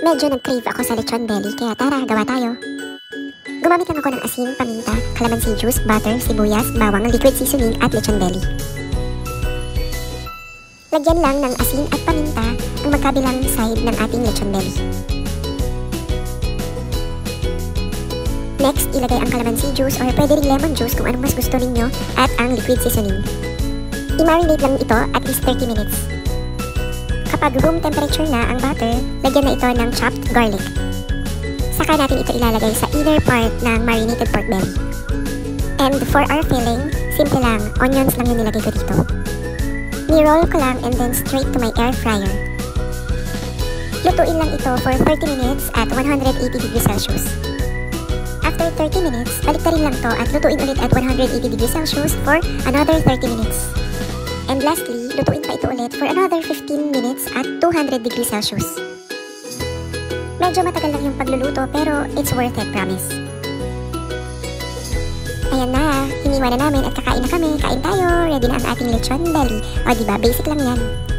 Medyo nag-crave ako sa lechon belly, kaya tara, gawa tayo. Gumamit lang ako ng asin, paminta, calamansi juice, butter, sibuyas, bawang, liquid seasoning at lechon belly. Lagyan lang ng asin at paminta ang magkabilang side ng ating lechon belly. Next, ilagay ang calamansi juice or pwede ring lemon juice kung anong mas gusto ninyo at ang liquid seasoning. I-marinate lang ito at least 30 minutes. Kapag room temperature na ang butter, lagyan na ito ng chopped garlic. Saka natin ito ilalagay sa inner part ng marinated pork belly. And for our filling, simple lang, onions lang yung nilagay ko dito. Ni-roll ko lang and then straight to my air fryer. Lutuin lang ito for 30 minutes at 180 degrees Celsius. After 30 minutes, baliktarin lang to at lutuin ulit at 180 degrees Celsius for another 30 minutes. And lastly, lutuin pa ito ulit for another 15 minutes at 200 degrees Celsius. Medyo matagal lang yung pagluluto pero it's worth it, promise. Ayan na, hiniwa na namin at kakain na kami. Kain tayo, ready na ang ating lechon belly. O diba, basic lang yan.